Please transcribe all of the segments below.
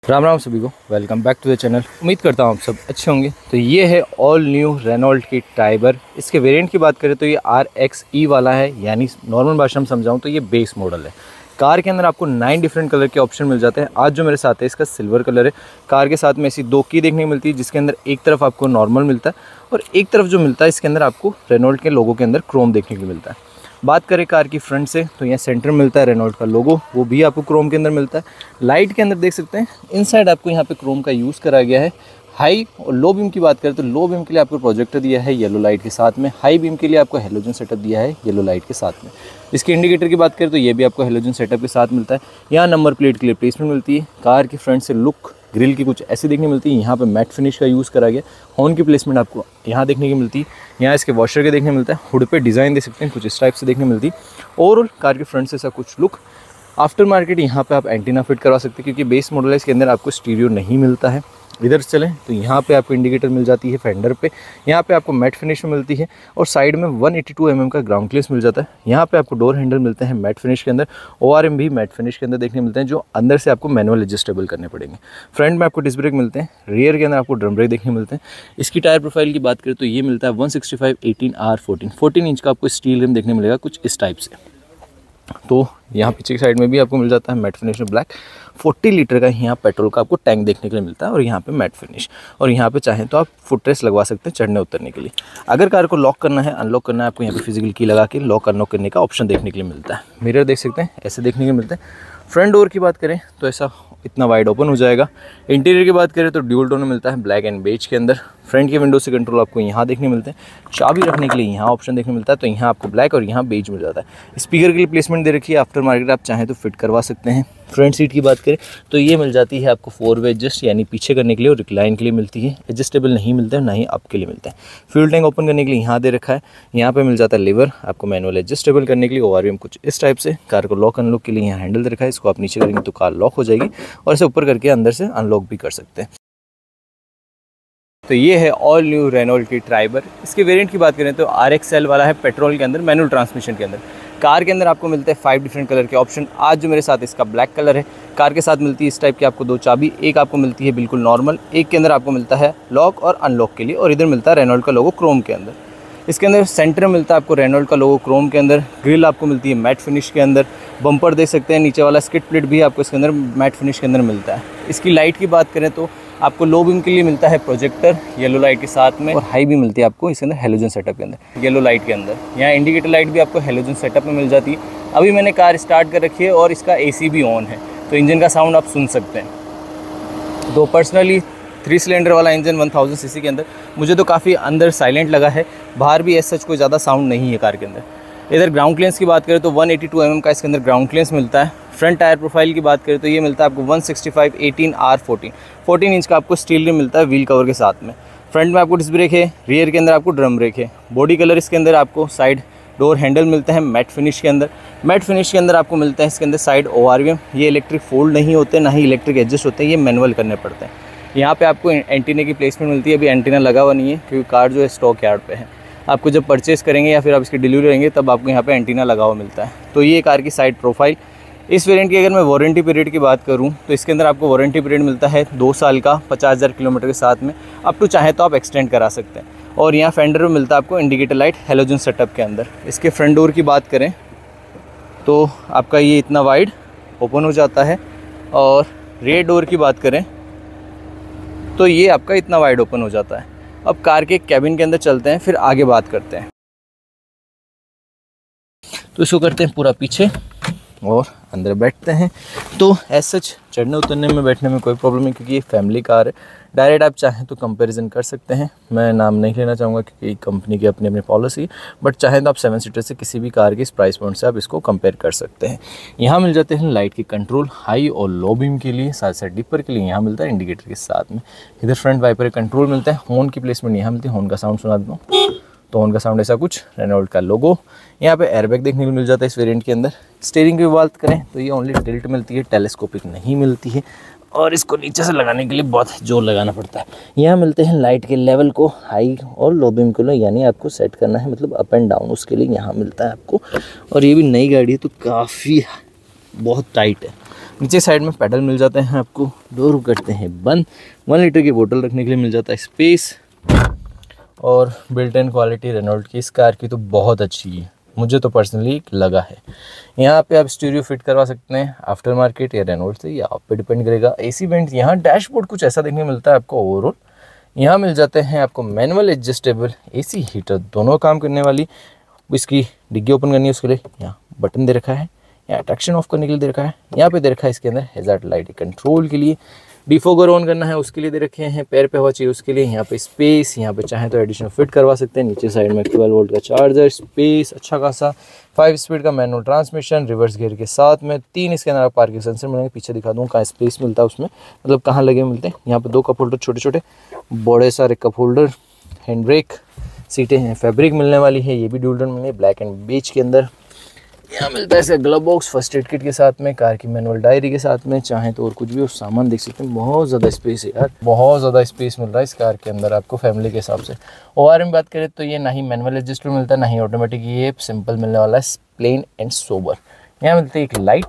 राम राम सभी को, welcome back to the channel. उम्मीद करता हूँ आप सब अच्छे होंगे। तो ये है ऑल न्यू रेनॉल्ट की टाइबर। इसके वेरिएंट की बात करें तो ये RXE वाला है, यानी नॉर्मल भाषा में समझाऊँ तो ये बेस मॉडल है। कार के अंदर आपको 9 डिफरेंट कलर के ऑप्शन मिल जाते हैं। आज जो मेरे साथ है इसका सिल्वर कलर है। कार के साथ में ऐसी 2 की देखने को मिलती है, जिसके अंदर एक तरफ आपको नॉर्मल मिलता है और एक तरफ जो मिलता है इसके अंदर आपको रेनॉल्ट के लोगो के अंदर क्रोम देखने को मिलता है। बात करें कार की फ्रंट से तो यहाँ सेंटर में मिलता है रेनॉल्ट का लोगो, वो भी आपको क्रोम के अंदर मिलता है। लाइट के अंदर देख सकते हैं इनसाइड आपको यहाँ पे क्रोम का यूज़ करा गया है। हाई और लो बीम की बात करें तो लो बीम के लिए आपको प्रोजेक्टर दिया है येलो लाइट के साथ में, हाई बीम के लिए आपको हेलोजन सेटअप दिया है येलो लाइट के साथ में। इसके इंडिकेटर की बात करें तो ये भी आपको हेलोजन सेटअप के साथ मिलता है। यहाँ नंबर प्लेट के लिए प्लेसमेंट मिलती है। कार की फ्रंट से लुक ग्रिल की कुछ ऐसी देखने मिलती है। यहाँ पे मैट फिनिश का यूज़ करा गया। हॉर्न की प्लेसमेंट आपको यहाँ देखने की मिलती है। यहाँ इसके वॉशर के देखने मिलता है। हुड पे डिज़ाइन देख सकते हैं कुछ इस टाइप से देखने मिलती है। ओवरऑल कार के फ्रंट से ऐसा कुछ लुक। आफ्टर मार्केट यहाँ पे आप एंटीना फिट करवा सकते हैं, क्योंकि बेस मॉडल है इसके अंदर आपको स्टीरियो नहीं मिलता है। इधर से चलें तो यहाँ पे आपको इंडिकेटर मिल जाती है फेंडर पे। यहाँ पे आपको मैट फिनिश में मिलती है और साइड में 182 mm का ग्राउंड क्लियरेंस मिल जाता है। यहाँ पे आपको डोर हैंडल मिलते हैं मैट फिनिश के अंदर। ORM भी मैट फिनिश के अंदर देखने मिलते हैं, जो अंदर से आपको मैनुअल एडजस्टेबल करने पड़ेंगे। फ्रंट में आपको डिस्क ब्रेक मिलते हैं। रियर के अंदर आपको ड्रम ब्रेक देखने मिलते हैं। इसकी टायर प्रोफाइल की बात करें तो ये मिलता है 165/18R14 14 इंच का आपको स्टील रिम देखने मिलेगा कुछ इस टाइप से। तो यहाँ पीछे की साइड में भी आपको मिल जाता है मैट फिनिश में ब्लैक। 40 लीटर का यहाँ पेट्रोल का आपको टैंक देखने के लिए मिलता है और यहाँ पे मैट फिनिश। और यहाँ पे चाहें तो आप फुट रेस्ट लगवा सकते हैं चढ़ने उतरने के लिए। अगर कार को लॉक करना है अनलॉक करना है, आपको यहाँ पे फिजिकल की लगा के लॉक अनलॉक करने का ऑप्शन देखने के लिए मिलता है। मिरर देख सकते हैं ऐसे देखने के मिलते हैं। फ्रंट डोर की बात करें तो ऐसा इतना वाइड ओपन हो जाएगा। इंटीरियर की बात करें तो ड्यूल टोन में मिलता है ब्लैक एंड बेज के अंदर। फ्रंट के विंडो से कंट्रोल आपको यहाँ देखने मिलते हैं। चाबी रखने के लिए यहाँ ऑप्शन देखने मिलता है, तो यहाँ आपको ब्लैक और यहाँ बेज मिल जाता है। स्पीकर के लिए प्लेसमेंट दे रखी है। आफ्टर मार्केट आप चाहें तो फिट करवा सकते हैं। फ्रंट सीट की बात करें तो ये मिल जाती है आपको 4 वे एडजस्ट, यानी पीछे करने के लिए और रिक्लाइन के लिए मिलती है। एडजस्टेबल नहीं मिलता है, ना ही अप के लिए मिलता है। फ्यूल टैंक ओपन करने के लिए यहाँ दे रखा है। यहाँ पे मिल जाता है लिवर आपको मैनुअल एडजस्टेबल करने के लिए। ORM कुछ इस टाइप से। कार को लॉक अनलॉक के लिए यहाँ हैंडल दे रखा है। इसको आप नीचे करेंगे तो कार लॉक हो जाएगी और इसे ऊपर करके अंदर से अनलॉक भी कर सकते हैं। तो ये है ऑल न्यू रेनॉल्ट की टाइबर। इसके वेरिएंट की बात करें तो RXL वाला है, पेट्रोल के अंदर मैनुअल ट्रांसमिशन के अंदर। कार के अंदर आपको मिलते हैं 5 डिफरेंट कलर के ऑप्शन। आज जो मेरे साथ इसका ब्लैक कलर है। कार के साथ मिलती है इस टाइप की आपको 2 चाबी। एक आपको मिलती है बिल्कुल नॉर्मल, एक के अंदर आपको मिलता है लॉक और अनलॉक के लिए, और इधर मिलता है रेनॉल्ट का लोगो क्रोम के अंदर। इसके अंदर सेंटर में मिलता है आपको रेनॉल्ट का लोगो क्रोम के अंदर। ग्रिल आपको मिलती है मैट फिनिश के अंदर। बम्पर देख सकते हैं, नीचे वाला स्किड प्लेट भी आपको इसके अंदर मैट फिनिश के अंदर मिलता है। इसकी लाइट की बात करें तो आपको लो बीम के लिए मिलता है प्रोजेक्टर येलो लाइट के साथ में, और हाई बीम मिलती है आपको इसके अंदर हेलोजन सेटअप के अंदर येलो लाइट के अंदर। यहाँ इंडिकेटर लाइट भी आपको हेलोजन सेटअप में मिल जाती है। अभी मैंने कार स्टार्ट कर रखी है और इसका AC भी ऑन है, तो इंजन का साउंड आप सुन सकते हैं। तो पर्सनली 3 सिलेंडर वाला इंजन 1000 cc के अंदर मुझे तो काफ़ी अंदर साइलेंट लगा है। बाहर भी ऐसा कोई ज़्यादा साउंड नहीं है कार के अंदर। इधर ग्राउंड क्लियरेंस की बात करें तो 182 mm का इसके अंदर ग्राउंड क्लियरेंस मिलता है। फ्रंट टायर प्रोफाइल की बात करें तो ये मिलता है आपको 165/18R14 14 इंच का आपको स्टील रिम मिलता है व्हील कवर के साथ में। फ्रंट में आपको डिस्क ब्रेक है। रियर के अंदर आपको ड्रम ब्रेक है। बॉडी कलर इसके अंदर आपको साइड डोर हैंडल मिलते हैं मैट फिनिश के अंदर। मैट फिनिश के अंदर आपको मिलता है इसके अंदर साइड ORM। ये इलेक्ट्रिक फोल्ड नहीं होते, ना ही इलेक्ट्रिक एडजस्ट होते हैं, ये मैनुअल करने पड़ते हैं। यहाँ पे आपको एंटीना की प्लेसमेंट मिलती है। अभी एंटीना लगा हुआ नहीं है क्योंकि कार जो है स्टॉक यार्ड पे है। आपको जब परचेस करेंगे या फिर आप इसकी डिलीवरी करेंगे तब आपको यहाँ पे एंटीना लगा हुआ मिलता है। तो ये कार की साइड प्रोफाइल। इस वेरिएंट की अगर मैं वारंटी पीरियड की बात करूँ तो इसके अंदर आपको वारंटी पीरियड मिलता है 2 साल का 50,000 किलोमीटर के साथ में। अप टू चाहे तो आप एक्सटेंड करा सकते हैं। और यहाँ फेंडर में मिलता है आपको इंडिकेटर लाइट हेलोजन सेटअप के अंदर। इसके फ्रंट डोर की बात करें तो आपका ये इतना वाइड ओपन हो जाता है, और रेयर डोर की बात करें तो ये आपका इतना वाइड ओपन हो जाता है। अब कार के कैबिन के अंदर चलते हैं, फिर आगे बात करते हैं। तो इसको करते हैं पूरा पीछे और अंदर बैठते हैं। तो एज सच चढ़ने उतरने में बैठने में कोई प्रॉब्लम नहीं, क्योंकि ये फैमिली कार है। डायरेक्ट आप चाहें तो कंपैरिजन कर सकते हैं। मैं नाम नहीं लेना चाहूँगा क्योंकि कंपनी की अपनी अपनी पॉलिसी, बट चाहें तो आप 7 सीटर से किसी भी कार के इस प्राइस पॉइंट से आप इसको कंपेयर कर सकते हैं। यहाँ मिल जाते हैं लाइट के कंट्रोल हाई और लो बीम के लिए, साथ साथ डिपर के लिए यहाँ मिलता है इंडिकेटर के साथ में। इधर फ्रंट वाइपर कंट्रोल मिलता है। हॉर्न की प्लेसमेंट यहाँ मिलती है। हॉर्न का साउंड सुना देता हूँ। तो हॉर्न का साउंड ऐसा कुछ, रेनॉल्ट का लोगो। यहाँ पे एयरबैग देखने को मिल जाता है इस वेरिएंट के अंदर। स्टीयरिंग की बात करें तो ये ओनली टिल्ट मिलती है, टेलीस्कोपिक नहीं मिलती है, और इसको नीचे से लगाने के लिए बहुत जोर लगाना पड़ता है। यहाँ मिलते हैं लाइट के लेवल को हाई और लो बीम के लिए, यानी आपको सेट करना है मतलब अप एंड डाउन, उसके लिए यहाँ मिलता है आपको। और ये भी नई गाड़ी है तो काफ़ी बहुत टाइट है। नीचे साइड में पैडल मिल जाते हैं आपको, डोर करते हैं बंद, 1 लीटर की बोतल रखने के लिए मिल जाता है स्पेस। और बिल्ट इन क्वालिटी रेनॉल्ट की इस कार की तो बहुत अच्छी है, मुझे तो पर्सनली लगा है। यहाँ पे आप स्टीरियो फिट करवा सकते हैं आफ्टर मार्केट या रेनॉल्ट से, या आप पे डिपेंड करेगा। एसी वेंट, यहाँ डैशबोर्ड कुछ ऐसा देखने को मिलता है आपको ओवरऑल। यहाँ मिल जाते हैं आपको मैनुअल एडजस्टेबल एसी हीटर, दोनों काम करने वाली। इसकी डिग्गी ओपन करनी है उसके लिए यहाँ बटन दे रखा है, यहाँ ट्रैक्शन ऑफ करने के लिए दे रखा है, यहाँ पे दे रखा है इसके अंदर हैजार्ड लाइट कंट्रोल के लिए, डिफोगर ऑन करना है उसके लिए दे रखे हैं, पैर पे हवा चाहिए उसके लिए, यहाँ पे स्पेस, यहाँ पे चाहे तो एडिशनल फिट करवा सकते हैं। नीचे साइड में 12 वोल्ट का चार्जर, स्पेस अच्छा खासा, 5 स्पीड का मैनुअल ट्रांसमिशन, रिवर्स गियर के साथ में 3 इसके अंदर पार्किंग सेंसर मिलेंगे। पीछे दिखा दूँ कहाँ स्पेस मिलता है उसमें, मतलब कहाँ लगे मिलते हैं। यहाँ पे 2 कप होल्डर छोटे छोटे, बड़े सारे कप होल्डर, हैंड ब्रेक, सीटें हैं फैब्रिक मिलने वाली है, ये भी ड्यूल मिलने ब्लैक एंड बेज के अंदर। यहाँ मिलता है इसका glove box first aid kit के साथ में, कार की मैनुअल डायरी के साथ में, चाहे तो और कुछ भी उस सामान देख सकते हैं। बहुत ज़्यादा स्पेस है यार, बहुत ज़्यादा स्पेस मिल रहा है इस कार के अंदर आपको फैमिली के हिसाब से। और में बात करें तो ये ना ही मैनुअल एडजस्टर मिलता है ना ही ऑटोमेटिक, ये सिंपल मिलने वाला है, प्लेन एंड सोबर। यहाँ मिलती है एक लाइट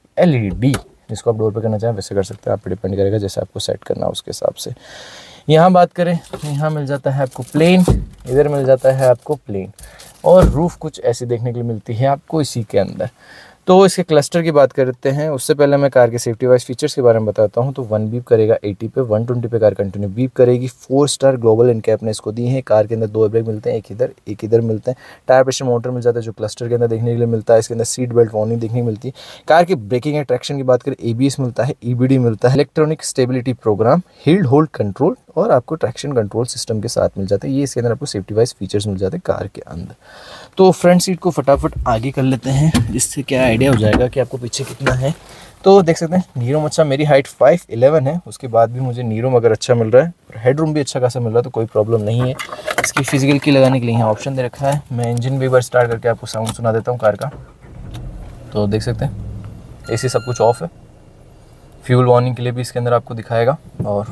LED, जिसको आप डोर पर करना चाहें वैसे कर सकते हैं, आप पे डिपेंड करेगा जैसे आपको सेट करना है उसके हिसाब से। यहाँ बात करें तो यहाँ मिल जाता है आपको प्लेन, इधर मिल जाता है आपको प्लेन, और रूफ़ कुछ ऐसी देखने के लिए मिलती है आपको इसी के अंदर। तो इसके क्लस्टर की बात करते हैं, उससे पहले मैं कार के सेफ्टी वाइज फीचर्स के बारे में बताता हूं। तो 1 बीप करेगा 80 पे, 120 पे कार कंटिन्यू बीप करेगी। 4 स्टार ग्लोबल इनकैप ने इसको दी है। कार के अंदर 2 ब्रेक मिलते हैं, एक इधर मिलते हैं। टायर प्रेशर मोटर मिल जाता है जो क्लस्टर के अंदर देखने के लिए मिलता है। इसके अंदर सीट बेल्ट वार्निंग देखने को मिलती है। कार की ब्रेकिंग एंड ट्रैक्शन की बात करें, ABS मिलता है, EBD मिलता है, electronic stability programme, hill hold control, और आपको ट्रैक्शन कंट्रोल सिस्टम के साथ मिल जाता है। ये इसके अंदर आपको सेफ्टी वाइज फीचर्स मिल जाते हैं कार के अंदर। तो फ्रंट सीट को फटाफट आगे कर लेते हैं, जिससे क्या आइडिया हो जाएगा कि आपको पीछे कितना है। तो देख सकते हैं नीरोम अच्छा, मेरी हाइट 5'11" है, उसके बाद भी मुझे नीरोम अगर अच्छा मिल रहा है, हेड रूम भी अच्छा खासा मिल रहा है, तो कोई प्रॉब्लम नहीं है। इसकी फिजिकल की लगाने के लिए यहाँ ऑप्शन दे रखा है। मैं इंजन भी एक बार स्टार्ट करके आपको साउंड सुना देता हूँ कार का। तो देख सकते हैं AC सब कुछ ऑफ है, फ्यूल वार्निंग के लिए भी इसके अंदर आपको दिखाएगा, और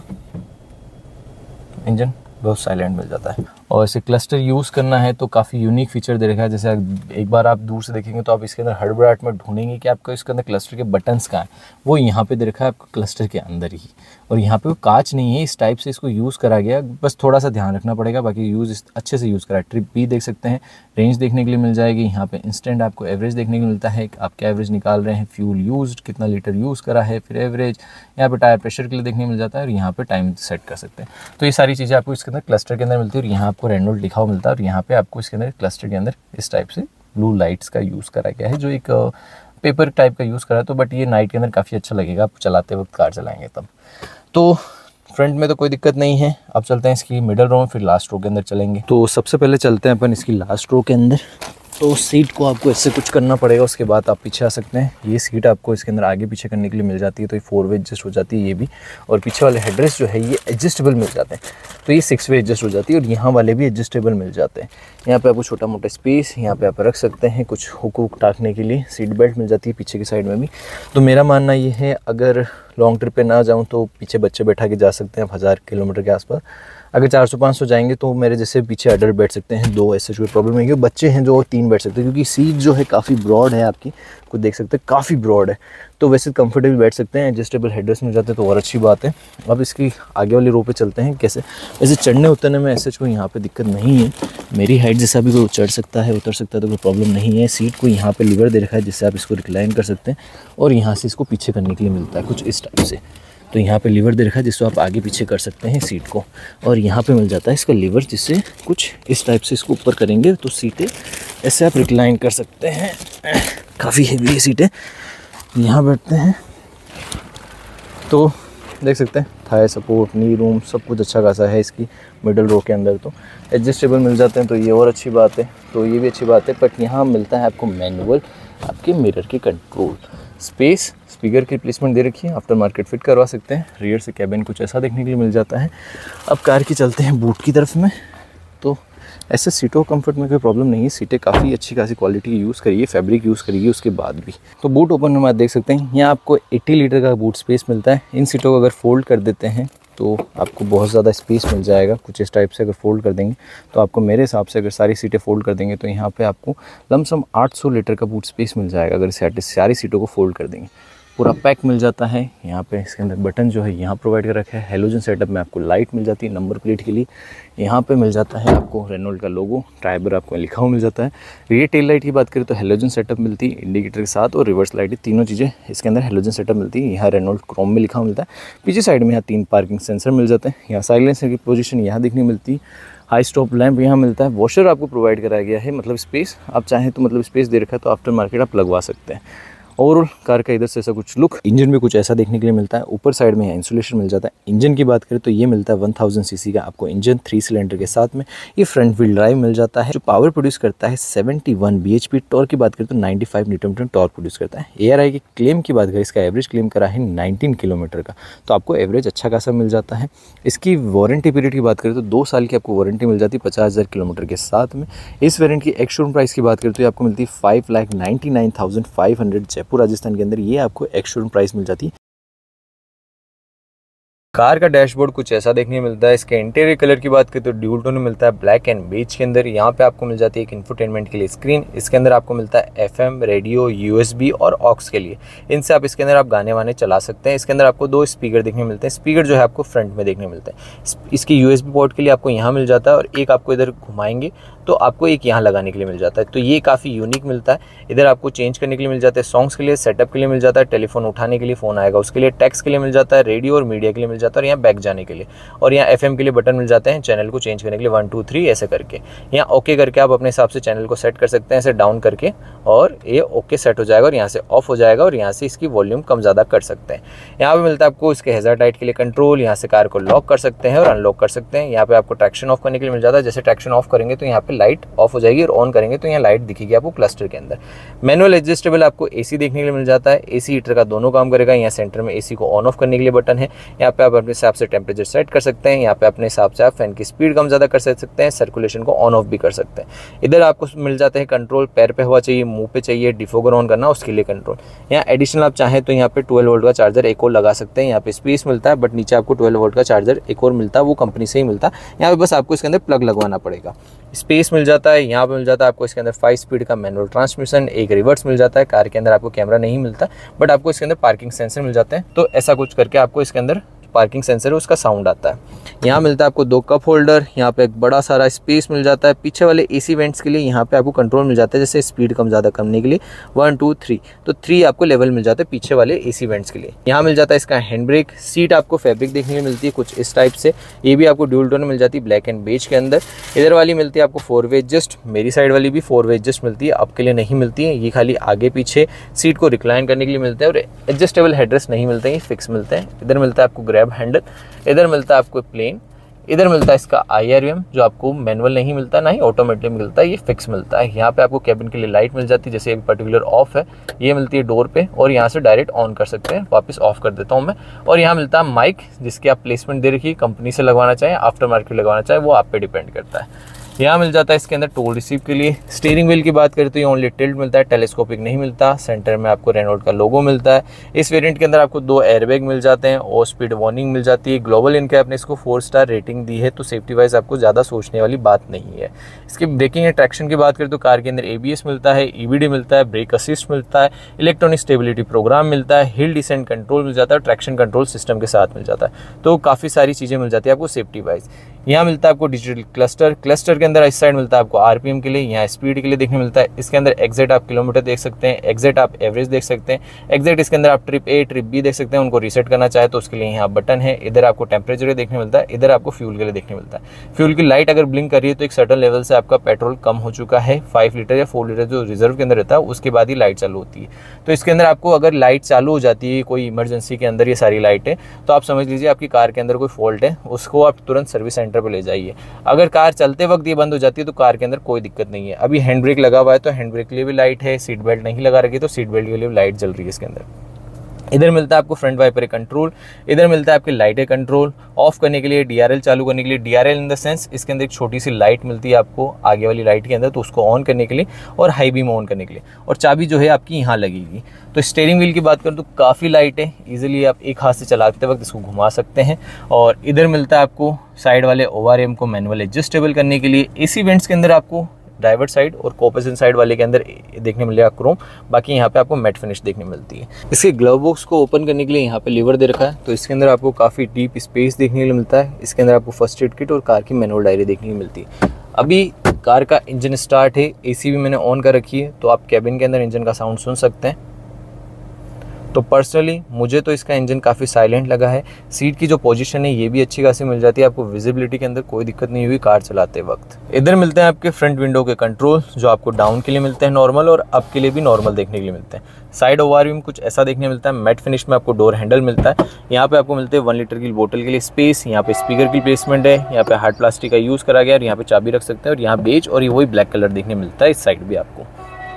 इंजन बहुत साइलेंट मिल जाता है। और इसे क्लस्टर यूज़ करना है तो काफ़ी यूनिक फीचर दे रखा है। जैसे एक बार आप दूर से देखेंगे तो आप इसके अंदर हड़बड़ाहट में ढूंढेंगे कि आपको इसके अंदर क्लस्टर के बटन्स कहाँ हैं, वो यहाँ पे दे रखा है आपको क्लस्टर के अंदर ही। और यहाँ पे वो कांच नहीं है, इस टाइप से इसको यूज़ करा गया, बस थोड़ा सा ध्यान रखना पड़ेगा, बाकी यूज़ अच्छे से यूज़ करा है। ट्रिप भी देख सकते हैं, रेंज देखने के लिए मिल जाएगी। यहाँ पे इंस्टेंट आपको एवरेज देखने को मिलता है, आप क्या एवरेज निकाल रहे हैं, फ्यूल यूज कितना लीटर यूज़ करा है, फिर एवरेज। यहाँ पे टायर प्रेशर के लिए देखने मिल जाता है, और यहाँ पे टाइम सेट कर सकते हैं। तो ये सारी चीज़ें आपको इसके अंदर क्लस्टर के अंदर मिलती है। और यहाँ आपको रेनॉल्ट लिखा हुआ मिलता है, और यहाँ पे आपको इसके अंदर क्लस्टर के अंदर इस टाइप से ब्लू लाइट्स का यूज़ करा गया है, जो एक पेपर टाइप का यूज़ करा है। तो बट ये नाइट के अंदर काफ़ी अच्छा लगेगा आप चलाते वक्त, कार चलाएंगे तब। तो फ्रंट में तो कोई दिक्कत नहीं है। अब चलते हैं इसकी मिडल रो में, फिर लास्ट रो के अंदर चलेंगे। तो सबसे पहले चलते हैं अपन इसकी लास्ट रो के अंदर। तो सीट को आपको इससे कुछ करना पड़ेगा, उसके बाद आप पीछे आ सकते हैं। ये सीट आपको इसके अंदर आगे पीछे करने के लिए मिल जाती है, तो ये 4 वे एडजस्ट हो जाती है ये भी। और पीछे वाले हेडरेस्ट जो है ये एडजस्टेबल मिल जाते हैं, तो ये 6 वे एडजस्ट हो जाती है। और यहाँ वाले भी एडजस्टेबल मिल जाते हैं। यहाँ पे आपको छोटा मोटा स्पेस यहाँ पे आप रख सकते हैं, कुछ हुक वुक टाकने के लिए। सीट बेल्ट मिल जाती है पीछे की साइड में भी। तो मेरा मानना ये है, अगर लॉन्ग ट्रिप पे ना जाऊँ तो पीछे बच्चे बैठा के जा सकते हैं 1000 किलोमीटर के आसपास। अगर 400-500 जाएंगे तो मेरे जैसे पीछे अडल्ट बैठ सकते हैं, 2 ऐसे कोई प्रॉब्लम नहीं है। बच्चे हैं जो 3 बैठ सकते हैं, क्योंकि सीट जो है काफ़ी ब्रॉड है आपकी, कुछ देख सकते हैं काफ़ी ब्रॉड है, तो वैसे कंफर्टेबल बैठ सकते हैं। एडजस्टेबल हेडरेस्ट मिल जाते हैं तो और अच्छी बात है। अब इसकी आगे वाली रो पे चलते हैं कैसे। वैसे चढ़ने उतरने में ऐसे कोई यहाँ पे दिक्कत नहीं है, मेरी हाइट जैसा भी कोई चढ़ सकता है उतर सकता है, तो कोई प्रॉब्लम नहीं है। सीट को यहाँ पे लीवर दे रखा है जिससे आप इसको रिक्लाइन कर सकते हैं, और यहाँ से इसको पीछे करने के लिए मिलता है कुछ इस टाइप से। तो यहाँ पे लीवर दे रखा है जिससे आप आगे पीछे कर सकते हैं सीट को, और यहाँ पे मिल जाता है इसका लीवर जिससे कुछ इस टाइप से इसको ऊपर करेंगे तो सीटें ऐसे आप रिक्लाइन कर सकते हैं। काफ़ी हेवी है सीटें। यहाँ बैठते हैं तो देख सकते हैं थाई सपोर्ट, नी रूम सब कुछ अच्छा खासा है इसकी मिडल रो के अंदर। तो एडजस्टेबल मिल जाते हैं, तो ये और अच्छी बात है, तो ये भी अच्छी बात है। बट यहाँ मिलता है आपको मैनुअल आपके मिरर के कंट्रोल, स्पेस, स्पीकर की रिप्लेसमेंट दे रखी है, आफ्टर मार्केट फिट करवा सकते हैं। रियर से कैबिन कुछ ऐसा देखने के लिए मिल जाता है। अब कार की चलते हैं बूट की तरफ में। तो ऐसे सीटों कंफर्ट में कोई प्रॉब्लम नहीं है, सीटें काफ़ी अच्छी खासी क्वालिटी की यूज़ करिए, फैब्रिक यूज़ करिए उसके बाद भी। तो बूट ओपन में आप देख सकते हैं यहाँ आपको 80 लीटर का बूट स्पेस मिलता है। इन सीटों को अगर फोल्ड कर देते हैं तो आपको बहुत ज़्यादा स्पेस मिल जाएगा, कुछ इस टाइप से अगर फोल्ड कर देंगे तो आपको, मेरे हिसाब से अगर सारी सीटें फोल्ड कर देंगे तो यहाँ पे आपको लमसम 800 लीटर का बूट स्पेस मिल जाएगा, अगर सारी सीटों को फोल्ड कर देंगे। पूरा पैक मिल जाता है। यहाँ पे इसके अंदर बटन जो है यहाँ प्रोवाइड कर रखा है। हेलोजन सेटअप में आपको लाइट मिल जाती है नंबर प्लेट के लिए। यहाँ पे मिल जाता है आपको रेनॉल्ट का लोगो, ट्राइबर आपको लिखा हुआ मिल जाता है। रियर टेल लाइट की बात करें तो हेलोजन सेटअप मिलती है इंडिकेटर के साथ, और रिवर्स लाइट, तीनों चीज़ें इसके अंदर हेलोजन सेटअप मिलती है। यहाँ रेनॉल्ट क्रोम में लिखा हुआ मिलता है। पीछे साइड में यहाँ 3 पार्किंग सेंसर मिल जाते हैं। यहाँ साइलेंसर की पोजीशन यहाँ देखने मिलती है। हाई स्टॉप लैंप यहाँ मिलता है। वॉशर आपको प्रोवाइड कराया गया है, मतलब स्पेस आप चाहें तो मतलब स्पेस दे रखा है तो आफ्टर मार्केट आप लगवा सकते हैं। ओवरऑल कार का इधर से ऐसा कुछ लुक, इंजन में कुछ ऐसा देखने के लिए मिलता है। ऊपर साइड में इंसुलेशन मिल जाता है। इंजन की बात करें तो ये मिलता है 1000 सीसी का आपको इंजन 3 सिलेंडर के साथ में। ये फ्रंट व्हील ड्राइव मिल जाता है जो पावर प्रोड्यूस करता है 71 bhp। टॉर्क की बात करें तो 95 न्यूटन टॉर्क प्रोड्यूस करता है। ARI की क्लेम की बात करें, इसका एवरेज क्लेम करा है 19 किलोमीटर का, तो आपको एवरेज अच्छा खासा मिल जाता है। इसकी वारंटी पीरियड की बात करें तो 2 साल की आपको वारंटी मिल जाती है 50,000 किलोमीटर के साथ में। इस वेरिएंट की एक्स शोरूम प्राइस की बात करें तो ये आपको मिलती है 5,99,500 जयपुर राजस्थान के अंदर। ये आपको एक्स शोरूम प्राइस मिल जाती है। कार का डैशबोर्ड कुछ ऐसा देखने मिलता है। इसके इंटीरियर कलर की बात करें तो ड्यूल टोन में मिलता है ब्लैक एंड बेज के अंदर। यहाँ पे आपको मिल जाती है एक इंफोटेनमेंट के लिए स्क्रीन। इसके अंदर आपको मिलता है FM, रेडियो, USB और ऑक्स के लिए। इनसे आप इसके अंदर आप गाने वाने चला सकते हैं। इसके अंदर आपको 2 स्पीकर देखने मिलते हैं। स्पीकर जो है आपको फ्रंट में देखने मिलते हैं। इसकी USB पोर्ट के लिए आपको यहाँ मिल जाता है, और एक आपको इधर घुमाएंगे तो आपको एक यहाँ लगाने के लिए मिल जाता है। तो ये काफ़ी यूनिक मिलता है। इधर आपको चेंज करने के लिए मिल जाता है, सॉन्ग्स के लिए, सेटअप के लिए मिल जाता है, टेलीफोन उठाने के लिए फ़ोन आएगा उसके लिए, टेक्स्ट के लिए मिल जाता है, रेडियो और मीडिया के लिए मिल जाता है, और यहाँ बैक जाने के लिए, और यहाँ FM के लिए बटन मिल जाते हैं चैनल को चेंज करने के लिए 1 2 3 ऐसे करके। यहाँ ओके करके आप अपने हिसाब से चैनल को सेट कर सकते हैं ऐसे डाउन करके, और ये ओके सेट हो जाएगा और यहाँ से ऑफ हो जाएगा, और यहाँ से इसकी वॉल्यूम कम ज़्यादा कर सकते हैं। यहाँ पे मिलता है आपको इसके हैज़ार्ड लाइट के लिए कंट्रोल। यहाँ से कार को लॉक कर सकते हैं और अनलॉक कर सकते हैं। यहाँ पे आपको ट्रैक्शन ऑफ करने के लिए मिल जाता है। जैसे ट्रैक्शन ऑफ करेंगे तो यहाँ पे लाइट ऑफ हो जाएगी, और ऑन करेंगे तो यहाँ लाइट दिखेगी आपको क्लस्टर के अंदर। मैनुअल एडजस्टेबल आपको AC देखने के लिए मिल जाता है। AC हीटर का दोनों काम करेगा। यहाँ सेंटर में AC को ऑन ऑफ करने के लिए बटन है। यहाँ पे आप अपने हिसाब से टेम्परेचर सेट कर सकते हैं। यहाँ पे अपने हिसाब से आप फैन की स्पीड कम ज़्यादा कर सकते हैं, सर्कुलेशन को ऑन ऑफ भी कर सकते हैं। इधर आपको मिल जाते हैं कंट्रोल, पैर पे हवा चाहिए, मुंह पे चाहिए, डिफोगर ऑन करना उसके लिए कंट्रोल। यहाँ एडिशनल आप चाहें तो यहाँ पे 12 वोल्ट का चार्जर एक और लगा सकते हैं। यहाँ पे स्पेस मिलता है, बट नीचे आपको 12 वोल्ट का चार्जर एक और मिलता है, वो कंपनी से ही मिलता है। यहाँ पे बस आपको इसके अंदर प्लग लगवाना पड़ेगा। स्पेस मिल जाता है। यहाँ पे मिल जाता है आपको इसके अंदर 5 स्पीड का मैनुअल ट्रांसमिशन, एक रिवर्स मिल जाता है। कार के अंदर आपको कैमरा नहीं मिलता, बट आपको इसके अंदर पार्किंग सेंसर मिल जाते हैं। तो ऐसा कुछ करके आपको इसके अंदर पार्किंग सेंसर है उसका साउंड आता है। यहाँ मिलता है आपको 2 कप होल्डर। यहाँ पे एक बड़ा सारा स्पेस मिल जाता है। पीछे वाले AC वेंट्स के लिए यहाँ पे आपको कंट्रोल मिल जाता है, जैसे स्पीड कम ज़्यादा करने के लिए 1 2 3, तो 3 आपको लेवल मिल जाता है पीछे वाले AC वेंट्स के लिए। यहाँ मिल जाता है इसका हैंड ब्रेक। सीट आपको फैब्रिक देखने को मिलती है कुछ इस टाइप से। ये भी आपको ड्यूल टोन में मिल जाती है ब्लैक एंड बेज के अंदर। इधर वाली मिलती है आपको 4 वे एडजस्ट। मेरी साइड वाली भी 4 वे एडजस्ट मिलती है, आपके लिए नहीं मिलती है। ये खाली आगे पीछे सीट को रिक्लाइन करने के लिए मिलते हैं, और एडजस्टेबल हेडरेस्ट नहीं मिलते हैं, ये फिक्स मिलते हैं। इधर मिलता है आपको ग्रैब हैंडल। इधर मिलता है आपको प्लेन। इधर मिलता है इसका IRVM, जो आपको मैनुअल नहीं मिलता ना ही ऑटोमेटिक मिलता है, ये फिक्स मिलता है। यहाँ पे आपको कैबिन के लिए लाइट मिल जाती है, जैसे एक पर्टिकुलर ऑफ है, ये मिलती है डोर पे, और यहाँ से डायरेक्ट ऑन कर सकते हैं। वापस ऑफ कर देता हूँ मैं। और यहाँ मिलता है माइक, जिसकी आप प्लेसमेंट दे रखी, कंपनी से लगवाना चाहें, आफ्टर मार्केट लगवाना चाहें, वो आप पे डिपेंड करता है। यहाँ मिल जाता है इसके अंदर टोल रिसीव के लिए। स्टीयरिंग व्हील की बात करें तो ये ओनली टिल्ट मिलता है, टेलीस्कोपिक नहीं मिलता। सेंटर में आपको रेनॉल्ट का लोगो मिलता है। इस वेरिएंट के अंदर आपको 2 एयरबैग मिल जाते हैं, और स्पीड वार्निंग मिल जाती है। ग्लोबल इनका आपने इसको 4 स्टार रेटिंग दी है, तो सेफ्टी वाइज आपको ज़्यादा सोचने वाली बात नहीं है। इसकी ब्रेकिंग एंड ट्रैक्शन की बात करें तो कार के अंदर ABS मिलता है, EBD मिलता है, ब्रेक असिस्ट मिलता है, इलेक्ट्रॉनिक स्टेबिलिटी प्रोग्राम मिलता है, हिल डिसेंट कंट्रोल मिल जाता है, ट्रैक्शन कंट्रोल सिस्टम के साथ मिल जाता है। तो काफ़ी सारी चीज़ें मिल जाती है आपको सेफ्टी वाइज। यहाँ मिलता है आपको डिजिटल क्लस्टर। क्लस्टर के अंदर इस साइड मिलता है आपको RPM के लिए, यहाँ स्पीड के लिए देखने मिलता है। इसके अंदर एग्जैक्ट आप किलोमीटर देख सकते हैं, एग्जैक्ट आप एवरेज देख सकते हैं, एग्जैक्ट इसके अंदर आप ट्रिप A ट्रिप B देख सकते हैं। उनको रीसेट करना चाहे तो उसके लिए यहाँ बटन है। इधर आपको टेम्परेचर देखने मिलता है, इधर आपको फ्यूल के लिए देखने मिलता है। फ्यूल की लाइट अगर ब्लिंक कर रही है तो एक सर्टन लेवल से आपका पेट्रोल कम हो चुका है। 5 लीटर या 4 लीटर जो रिजर्व के अंदर रहता है उसके बाद ही लाइट चालू होती है। तो इसके अंदर आपको अगर लाइट चालू हो जाती है कोई इमरजेंसी के अंदर, ये सारी लाइटें, तो आप समझ लीजिए आपकी कार के अंदर कोई फॉल्ट है, उसको आप तुरंत सर्विस सेंटर पर ले जाइए। अगर कार चलते वक्त ये बंद हो जाती है तो कार के अंदर कोई दिक्कत नहीं है। अभी हैंड ब्रेक लगा हुआ है तो हैंड ब्रेक के लिए भी लाइट है, सीट बेल्ट नहीं लगा रखी तो सीट बेल्ट के लिए भी लाइट जल रही है इसके अंदर। इधर मिलता है आपको फ्रंट वाइपर कंट्रोल। इधर मिलता है आपकी लाइटें कंट्रोल, ऑफ करने के लिए, DRL चालू करने के लिए। DRL इन द सेंस इसके अंदर एक छोटी सी लाइट मिलती है आपको आगे वाली लाइट के अंदर, तो उसको ऑन करने के लिए, और हाई बीम ऑन करने के लिए, और चाबी जो है आपकी यहाँ लगेगी। तो स्टीयरिंग व्हील की बात करूँ तो काफ़ी लाइट है, ईजिली आप एक हाथ से चलाते वक्त इसको घुमा सकते हैं। और इधर मिलता है आपको साइड वाले ORM को मैनुअल एडजस्टेबल करने के लिए। AC वेंट्स के अंदर आपको ड्राइवर साइड और कॉपर्सिन साइड वाले के अंदर देखने मिलेगा क्रोम, बाकी यहाँ पे आपको मैट फिनिश देखने मिलती है। इसके ग्लव बॉक्स को ओपन करने के लिए यहाँ पे लीवर दे रखा है, तो इसके अंदर आपको काफ़ी डीप स्पेस देखने के लिए मिलता है। इसके अंदर आपको फर्स्ट एड किट और कार की मैनुअल डायरी देखने को मिलती है। अभी कार का इंजन स्टार्ट है, एसी भी मैंने ऑन कर रखी है, तो आप कैबिन के अंदर इंजन का साउंड सुन सकते हैं। तो पर्सनली मुझे तो इसका इंजन काफ़ी साइलेंट लगा है। सीट की जो पोजीशन है ये भी अच्छी खासी मिल जाती है, आपको विजिबिलिटी के अंदर कोई दिक्कत नहीं हुई कार चलाते वक्त। इधर मिलते हैं आपके फ्रंट विंडो के कंट्रोल, जो आपको डाउन के लिए मिलते हैं नॉर्मल, और अप के लिए भी नॉर्मल देखने के लिए मिलते हैं। साइड ओवरव्यू में कुछ ऐसा देखने मिलता है। मैट फिनिश में आपको डोर हैंडल मिलता है। यहाँ पे आपको मिलते हैं 1 लीटर की बोतल के लिए स्पेस। यहाँ पे स्पीकर की प्लेसमेंट है, यहाँ पे हार्ड प्लास्टिक का यूज़ करा गया और यहाँ पे चाबी रख सकते हैं। और यहाँ बेज और ये वही ब्लैक कलर देखने मिलता है। इस साइड भी आपको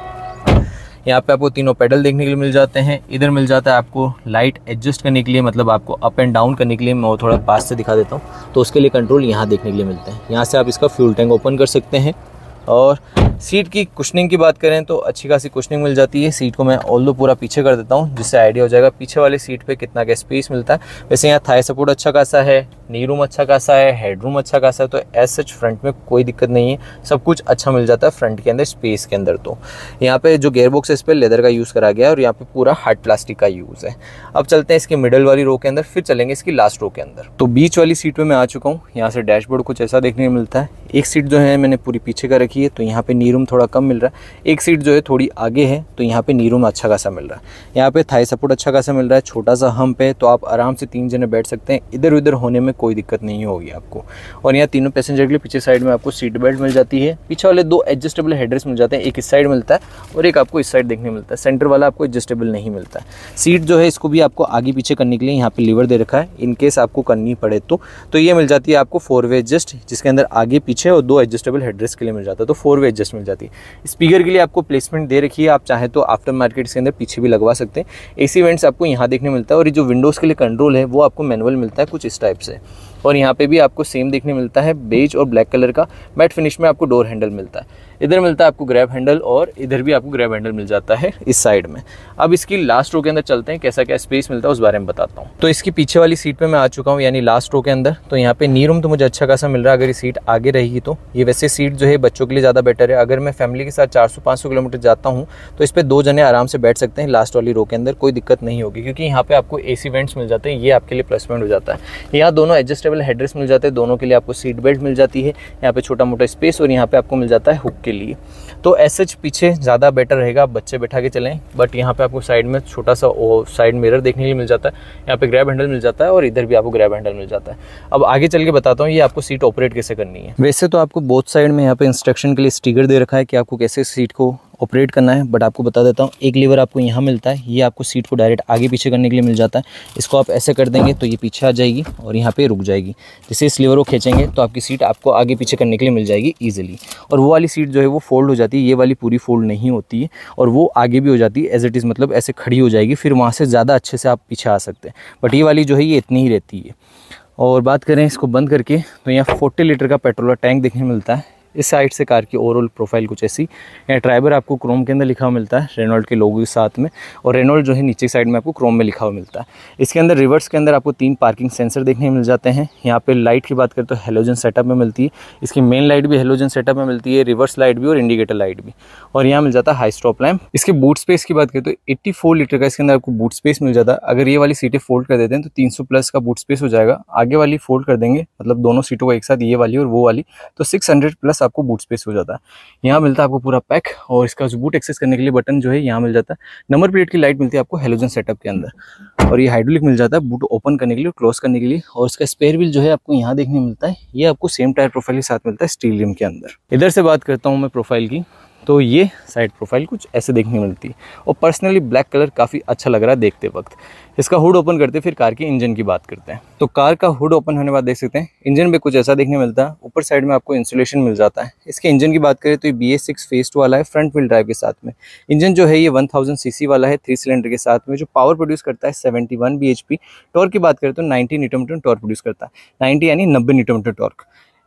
यहाँ पे आपको तीनों पेडल देखने के लिए मिल जाते हैं। इधर मिल जाता है आपको लाइट एडजस्ट करने के लिए, मतलब आपको अप एंड डाउन करने के लिए। मैं वो थोड़ा पास से दिखा देता हूँ, तो उसके लिए कंट्रोल यहाँ देखने के लिए मिलते हैं। यहाँ से आप इसका फ्यूल टैंक ओपन कर सकते हैं। और सीट की कुशनिंग की बात करें तो अच्छी खासी कुशनिंग मिल जाती है। सीट को मैं ऑल्दो पूरा पीछे कर देता हूँ, जिससे आइडिया हो जाएगा पीछे वाली सीट पे कितना का स्पेस मिलता है। वैसे यहाँ थाई सपोर्ट अच्छा खासा है, नी रूम अच्छा खासा है, हेड रूम अच्छा खासा है, तो एज सच फ्रंट में कोई दिक्कत नहीं है। सब कुछ अच्छा मिल जाता है फ्रंट के अंदर स्पेस के अंदर। तो यहाँ पे जो गेयर बॉक्स है इस पर लेदर का यूज़ करा गया है और यहाँ पे पूरा हार्ड प्लास्टिक का यूज़ है। अब चलते हैं इसके मिडल वाली रो के अंदर, फिर चलेंगे इसकी लास्ट रो के अंदर। तो बीच वाली सीट पे मैं आ चुका हूँ। यहाँ से डैशबोर्ड कुछ ऐसा देखने को मिलता है। एक सीट जो है मैंने पूरी पीछे का रखी है, तो यहाँ पे नी रूम थोड़ा कम मिल रहा है। एक सीट जो है थोड़ी आगे है, तो यहाँ पे नी रूम अच्छा खासा मिल रहा है। यहाँ पे थाई सपोर्ट अच्छा खासा मिल रहा है। छोटा सा हम्प है, तो आप आराम से 3 जने बैठ सकते हैं। इधर उधर होने में कोई दिक्कत नहीं होगी आपको। और यहाँ तीनों पैसेंजर के लिए पीछे साइड में आपको सीट बेल्ट मिल जाती है। पीछे वाले 2 एडजस्टेबल हेडरेस्ट मिल जाते हैं, एक इस साइड मिलता है और एक आपको इस साइड देखने मिलता है। सेंटर वाला आपको एडजस्टेबल नहीं मिलता है। सीट जो है इसको भी आपको आगे पीछे करने के लिए यहाँ पे लीवर दे रखा है, इनकेस आपको करनी पड़े तो ये मिल जाती है आपको 4 वे एडजस्ट, जिसके अंदर आगे पीछे और 2 एडजस्टेबल हेडरेस्ट के लिए मिल जाता है, तो 4 वे एडजस्ट मिल जाती है। स्पीकर के लिए आपको प्लेसमेंट दे रखी है, आप चाहे तो आफ्टर मार्केट इसके अंदर पीछे भी लगवा सकते हैं। एसी वेंट्स आपको यहाँ देखने मिलता है। और ये जो विंडोज़ के लिए कंट्रोल है वो आपको मैनुअल मिलता है कुछ इस टाइप से। और यहाँ पे भी आपको सेम देखने मिलता है, बेज और ब्लैक कलर का। मैट फिनिश में आपको डोर हैंडल मिलता है। इधर मिलता है आपको ग्रैब हैंडल और इधर भी आपको ग्रैब हैंडल मिल जाता है इस साइड में। अब इसकी लास्ट रो के अंदर चलते हैं, कैसा क्या स्पेस मिलता है उस बारे में बताता हूँ। तो इसकी पीछे वाली सीट पे मैं आ चुका हूँ, यानी लास्ट रो के अंदर। तो यहाँ पे नी रूम तो मुझे अच्छा खासा मिल रहा है अगर ये सीट आगे रहेगी तो। ये वैसे सीट जो है बच्चों के लिए ज़्यादा बेटर है। अगर मैं फैमिली के साथ 400-500 किलोमीटर जाता हूँ तो इस पर 2 जने आराम से बैठ सकते हैं लास्ट वाली रो के अंदर, कोई दिक्कत नहीं होगी, क्योंकि यहाँ पे आपको एसी वेंट्स मिल जाते हैं। ये आपके लिए प्लस पॉइंट हो जाता है। यहाँ दोनों एडजस्टेबल हेडरेस्ट मिल जाते हैं, दोनों के लिए आपको सीट बेल्ट मिल जाती है। यहाँ पे छोटा मोटा स्पेस और यहाँ पे आपको मिल जाता है हुक के लिए। तो ऐसे पीछे ज़्यादा बेटर रहेगा, आप बच्चे बैठा के चलें। बट यहाँ पे आपको साइड में छोटा सा साइड मिरर देखने के लिए मिल जाता है। यहाँ पे ग्रैब हैंडल मिल जाता है और इधर भी आपको ग्रैब हैंडल मिल जाता है। अब आगे चल के बताता हूँ ये आपको सीट ऑपरेट कैसे करनी है। वैसे तो आपको बोथ साइड में यहाँ पे इंस्ट्रक्शन के लिए स्टिकर दे रखा है कि आपको कैसे सीट को ऑपरेट करना है, बट आपको बता देता हूँ। एक लीवर आपको यहाँ मिलता है, ये आपको सीट को डायरेक्ट आगे पीछे करने के लिए मिल जाता है। इसको आप ऐसे कर देंगे तो ये पीछे आ जाएगी और यहाँ पे रुक जाएगी। जैसे इस लीवर को खींचेंगे तो आपकी सीट आपको आगे पीछे करने के लिए मिल जाएगी ईजिली। और वो वाली सीट जो है वो फोल्ड हो जाती है, ये वाली पूरी फोल्ड नहीं होती है और वो आगे भी हो जाती है एज इट इज़, मतलब ऐसे खड़ी हो जाएगी, फिर वहाँ से ज़्यादा अच्छे से आप पीछे आ सकते हैं। बट ये वाली जो है ये इतनी ही रहती है। और बात करें इसको बंद करके तो यहाँ 40 लीटर का पेट्रोल टैंक देखने मिलता है। इस साइड से कार की ओवरऑल प्रोफाइल कुछ ऐसी। यहाँ ड्राइवर आपको क्रोम के अंदर लिखा हुआ मिलता है रेनॉल्ट के लोगो के साथ में, और रेनॉल्ट जो है नीचे साइड में आपको क्रोम में लिखा हुआ मिलता है। इसके अंदर रिवर्स के अंदर आपको 3 पार्किंग सेंसर देखने मिल जाते हैं। यहाँ पे लाइट की बात करें तो हेलोजन सेटअप में मिलती है। इसकी मेन लाइट भी हेलोजन सेटअप में मिलती है, रिवर्स लाइट भी और इंडिकेटर लाइट भी। और यहाँ मिल जाता है हाई स्टॉप लैम्प। इसके बूट स्पेस की बात करें तो 84 लीटर का इसके अंदर आपको बूट स्पेस मिल जाता है। अगर ये वाली सीटें फोल्ड कर देते हैं तो 300 प्लस का बूट स्पेस हो जाएगा। आगे वाली फोल्ड कर देंगे, मतलब दोनों सीटों को एक साथ, ये वाली और वो वाली, तो 600 प्लस आपको बूट स्पेस हो जाता है। यहाँ मिलता है आपको पूरा पैक। और इसका जो बूट एक्सेस करने के लिए बटन जो है यहाँ मिल जाता है। नंबर प्लेट की लाइट मिलती है आपको हेलोजन सेटअप के अंदर। और ये हाइड्रोलिक मिल जाता है बूट ओपन करने के लिए, क्लोज करने के लिए। और इसका स्पेयर व्हील जो है आपको यहाँ देखने मिलता है, ये आपको सेम टायर प्रोफाइल के साथ मिलता है स्टील रिम के अंदर। इधर से बात करता हूँ मैं प्रोफाइल की, तो ये साइड प्रोफाइल कुछ ऐसे देखने मिलती है। और पर्सनली ब्लैक कलर काफ़ी अच्छा लग रहा है देखते वक्त। इसका हुड ओपन करते फिर कार के इंजन की बात करते हैं। तो कार का हुड ओपन होने के बाद देख सकते हैं इंजन पे कुछ ऐसा देखने मिलता है। ऊपर साइड में आपको इंसुलेशन मिल जाता है। इसके इंजन की बात करें तो ये BS6 फेज 2 वाला है, फ्रंट व्हील ड्राइव के साथ में। इंजन जो है ये 1000 सीसी वाला है, 3 सिलेंडर के साथ में, जो पावर प्रोड्यूस करता है 71 bhp। टॉर्क की बात करें तो 90 न्यूटन मीटर टॉर्क प्रोड्यूस करता है। 90 यानी 90 न्यूटन मीटर टॉर्क।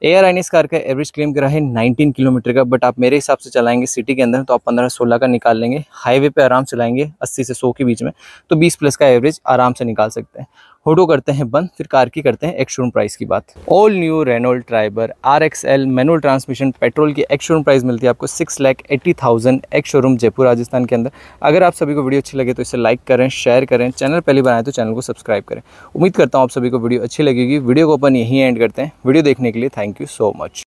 AR इस कार का एवरेज क्लेम करा है 19 किलोमीटर का, बट आप मेरे हिसाब से चलाएंगे सिटी के अंदर तो आप 15-16 का निकाल लेंगे। हाईवे पे आराम से चलाएंगे 80 से 100 के बीच में तो 20 प्लस का एवरेज आराम से निकाल सकते हैं। हुडो करते हैं बंद, फिर कार की करते हैं एक्स शोरूम प्राइस की बात। All new Renault Triber RXL manual transmission petrol की एक्स शोरूम प्राइस मिलती है आपको 6,80,000 एक्स शोरूम जयपुर राजस्थान के अंदर। अगर आप सभी को वीडियो अच्छी लगे तो इसे लाइक करें, शेयर करें, चैनल पहले बनाए तो चैनल को सब्सक्राइब करें। उम्मीद करता हूँ आप सभी को वीडियो अच्छी लगेगी। वीडियो को अपन यहीं एंड करते हैं। वीडियो देखने के लिए थैंक यू सो मच।